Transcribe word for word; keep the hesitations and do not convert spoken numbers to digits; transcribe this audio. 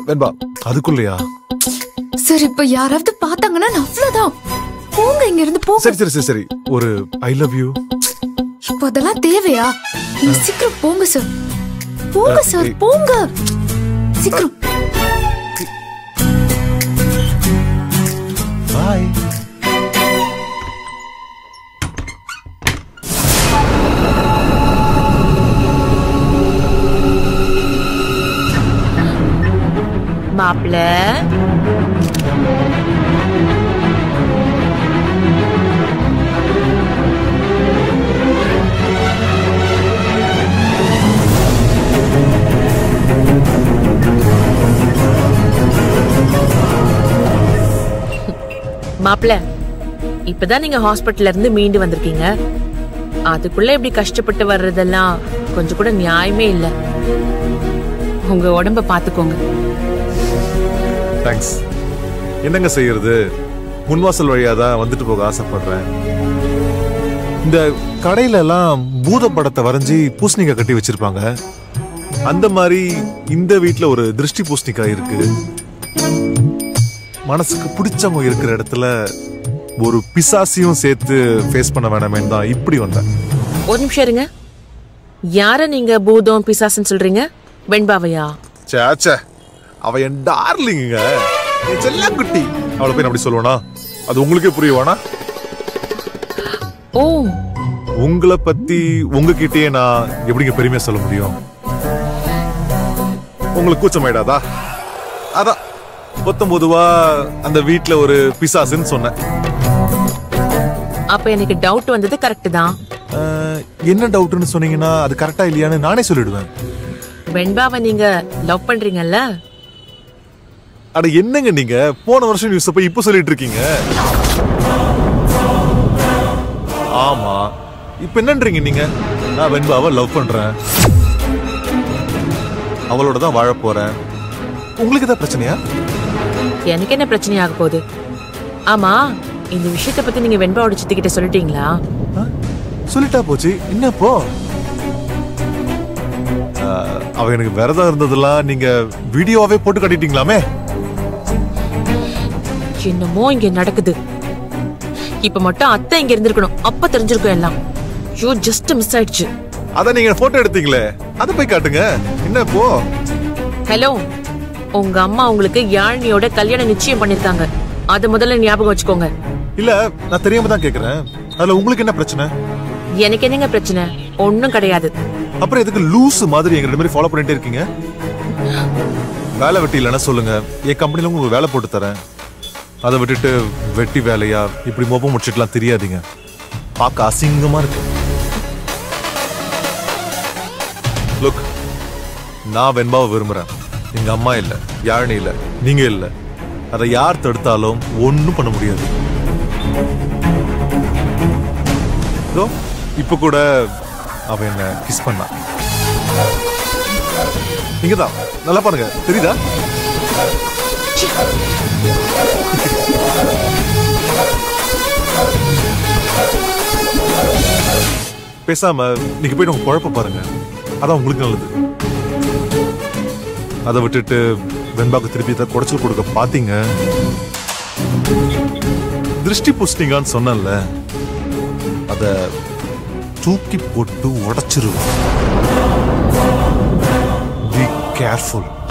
வெண்பா அதுக்குள்ளயா? சரி இப்ப யாராவது பார்த்தாங்கன்னா அவ்வளவுதான். போங்க இங்க இருந்து போங்க. சரி சரி சரி சரி ஒரு ஐ லவ் யூ. இப்போ அதெல்லாம் தேவையா? நீங்க சீக்கிரம் போங்க சார். போங்க சார் போங்க சீக்கிரம். பாய். மாப்ள மாப்ள இப்பதான் நீங்க ஹாஸ்பிட்டல்ல இருந்து மீண்டு வந்திருக்கீங்க. அதுக்குள்ள இப்படி கஷ்டப்பட்டு வர்றதெல்லாம் கொஞ்சம் கூட நியாயமே இல்ல. உங்க உடம்ப பாத்துக்கோங்க. தேங்க்ஸ். என்னங்க செய்யறது, முன்வாசல் வழியாதான் வந்துட்டு போக ஆசைப்படுறேன். இந்த கடையில எல்லாம் பூத படத்தை வரைஞ்சி பூசணிக்காய் கட்டி வச்சிருப்பாங்க. அந்த மாதிரி இந்த வீட்டுல ஒரு திருஷ்டி பூசணிக்காய் இருக்கு. மனசுக்கு பிடிச்சவங்க இருக்கிற இடத்துல ஒரு பிசாசியும் சேர்த்து ஃபேஸ் பண்ண வேணாமேன்னு தான் இப்படி வந்தேன். ஒரு நிமிஷம் இருங்க. யார நீங்க பூதம் பிசாசுன்னு சொல்றீங்க? வெண்பாவையா? சேச்சே, அவ என் டார்லிங்க, என் செல்லக்குட்டி. அவளை போய் அப்படி சொல்லுவானா? அது உங்களுக்கே புரியவானா? ஓ, உங்களை பத்தி உங்ககிட்டயே நான் எப்படிங்க பெருமையா சொல்ல முடியும்? உங்களுக்கு கூச்சமாயிடாதா? அதான் பத்தொன்பதுவா அந்த வீட்டுல ஒரு பிசாசுன்னு சொன்னேன். அப்ப எனக்கு டவுட் வந்தது கரெக்ட் தான். என்ன டவுட்னு சொன்னீங்கன்னா அது கரெக்டா இல்லையான்னு நானே சொல்லிடுவேன். வெண்பாவை நீங்க லவ் பண்றீங்கல்ல? அட என்னங்க நீங்க போன வருஷம் நியூஸ் போய் இப்ப சொல்லிட்டு இருக்கீங்க? ஆமா, இப்ப என்னன்றீங்க நீங்க? நான் வெண்பாவை லவ் பண்றேன், அவளோட தான் வாழ போறேன். உங்களுக்கு ஏதாவது பிரச்சனையா? எனக்கு என்ன பிரச்சனை ஆக போகுது? ஆமா, இந்த விஷயத்தை பத்தி நீங்க வெண்பாவோட சித்தி கிட்ட சொல்லிட்டீங்களா? சொல்லிட்டா போச்சு. என்னப்போ அவ எனக்கு விரதம் இருந்ததெல்லாம் நீங்க வீடியோவே போட்டு காட்டிட்டீங்களாமே. என்னமோ இங்க நடக்குது. இப்ப மட்டும் அத்தை இங்க இருந்திருக்கணும், அப்ப தெரிஞ்சிருக்கும் எல்லாம். யூ ஜஸ்ட் மிஸ் ஆயிடுச்சு. அத நீங்க போட்டோ எடுத்தீங்களே, அத போய் காட்டுங்க. என்ன இப்போ? ஹலோ, உங்க அம்மா உங்களுக்கு யாழ்னியோட கல்யாணம் நிச்சயம் பண்ணிருக்காங்க. அத முதல்ல ஞாபகம் வச்சுக்கோங்க. இல்ல, நான் தெரியாம தான் கேக்குறேன். அதுல உங்களுக்கு என்ன பிரச்சனை? எனக்கு என்னங்க பிரச்சனை? ஒண்ணும் கிடையாது. அப்புறம் எதுக்கு லூஸ் மாதிரி எங்க ரெண்டு பேரும் ஃபாலோ பண்ணிட்டே இருக்கீங்க? வேலை வெட்டி இல்லைன்னா சொல்லுங்க, என் கம்பெனில உங்களுக்கு வேலை போட்டு தரேன். அதை விட்டுட்டு வெட்டி வேலையா இப்படி மொப்பம் முடிச்சுட்டுலாம் தெரியாதீங்க. பார்க்க அசிங்கமா இருக்கு. லுக், நான் வெண்பாவை விரும்புறேன். எங்க அம்மா இல்ல, யாழினி இல்ல, நீங்க இல்ல. அதை யார் தடுத்தாலும் ஒன்னும் பண்ண முடியாது. இப்ப கூட அவ என்ன கிஸ் பண்ணா. நீங்கதான் நல்லா பாருங்க, தெரியுதா? பேசாம நீங்க போயிட்டு உங்க குழப்ப பாருங்க, அதான் உங்களுக்கு நல்லது. அதை விட்டுட்டு வெண்பாக்கு திருப்பி குடைச்சல் கொடுக்க பாத்தீங்க, திருஷ்டி புஷ்டிங்கன்னு சொன்னல, அத தூக்கி போட்டு உடைச்சிருவோம். Be careful.